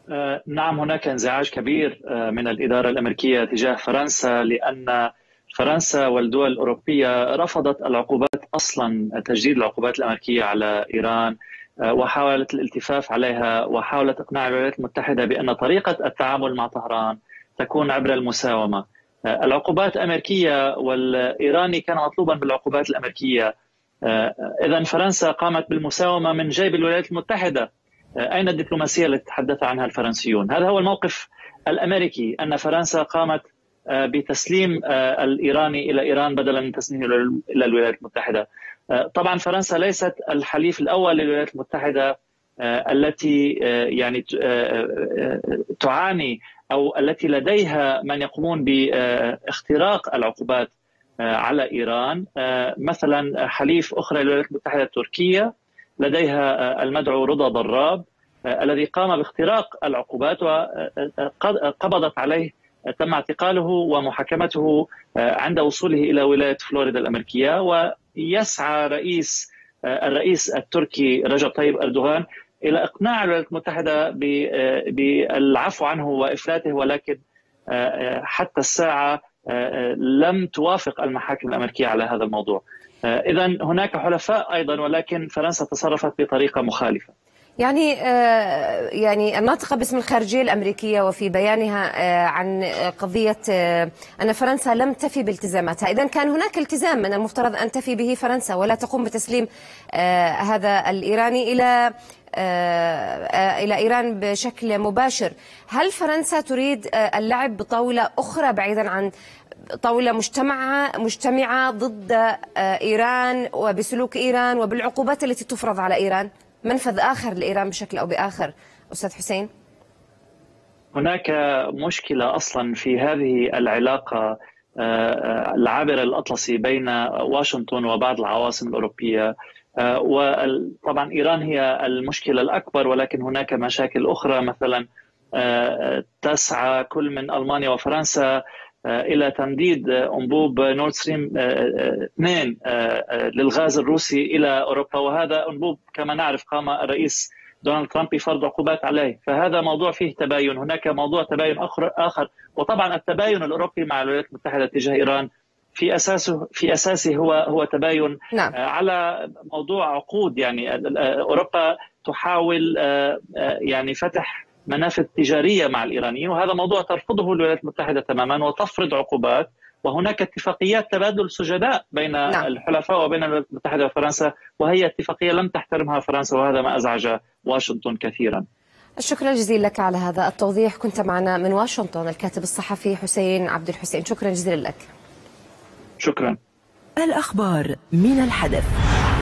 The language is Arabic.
نعم، هناك انزعاج كبير من الإدارة الأمريكية تجاه فرنسا، لأن فرنسا والدول الأوروبية رفضت العقوبات أصلا، تجديد العقوبات الأمريكية على إيران، وحاولت الالتفاف عليها، وحاولت إقناع الولايات المتحدة بأن طريقة التعامل مع طهران تكون عبر المساومة. العقوبات الأمريكية والإيراني كان مطلوبا بالعقوبات الأمريكية. إذن فرنسا قامت بالمساومة من جيب الولايات المتحدة. أين الدبلوماسية التي تحدث عنها الفرنسيون؟ هذا هو الموقف الأمريكي، أن فرنسا قامت بتسليم الإيراني إلى إيران بدلا من تسليمه إلى الولايات المتحدة. طبعا فرنسا ليست الحليف الأول للولايات المتحدة التي يعني تعاني أو التي لديها من يقومون باختراق العقوبات على إيران. مثلا حليف أخرى للولايات المتحدة تركيا، لديها المدعو رضا ضراب الذي قام باختراق العقوبات وقبضت عليه، تم اعتقاله ومحاكمته عند وصوله إلى ولاية فلوريدا الأمريكية. ويسعى الرئيس التركي رجب طيب أردوغان إلى إقناع الولايات المتحدة بالعفو عنه وإفلاته، ولكن حتى الساعة لم توافق المحاكم الأمريكية على هذا الموضوع. إذن هناك حلفاء أيضا، ولكن فرنسا تصرفت بطريقة مخالفة. يعني الناطقة باسم الخارجية الأمريكية وفي بيانها عن قضية أن فرنسا لم تفي بالتزاماتها، إذن كان هناك التزام من المفترض أن تفي به فرنسا ولا تقوم بتسليم هذا الإيراني إلى إيران بشكل مباشر. هل فرنسا تريد اللعب بطاولة أخرى بعيدا عن طاولة مجتمعة ضد إيران وبسلوك إيران وبالعقوبات التي تفرض على إيران؟ منفذ آخر لإيران بشكل أو بآخر أستاذ حسين؟ هناك مشكلة أصلا في هذه العلاقة العابرة الأطلسي بين واشنطن وبعض العواصم الأوروبية. وطبعا إيران هي المشكلة الأكبر، ولكن هناك مشاكل أخرى. مثلا تسعى كل من ألمانيا وفرنسا إلى تمديد أنبوب نورد ستريم 2 للغاز الروسي إلى أوروبا، وهذا أنبوب كما نعرف قام الرئيس دونالد ترامب بفرض عقوبات عليه. فهذا موضوع فيه تباين. هناك موضوع تباين آخر، وطبعا التباين الأوروبي مع الولايات المتحدة تجاه إيران في أساسه هو تباين نعم. على موضوع عقود. يعني أوروبا تحاول يعني فتح منافذ تجارية مع الإيرانيين، وهذا موضوع ترفضه الولايات المتحدة تماما وتفرض عقوبات. وهناك اتفاقيات تبادل سجناء بين الحلفاء وبين الولايات المتحدة وفرنسا، وهي اتفاقية لم تحترمها فرنسا، وهذا ما أزعج واشنطن كثيرا. الشكر الجزيل لك على هذا التوضيح. كنت معنا من واشنطن الكاتب الصحفي حسين عبد الحسين، شكرا جزيلا لك. شكرا. الأخبار من الحدث.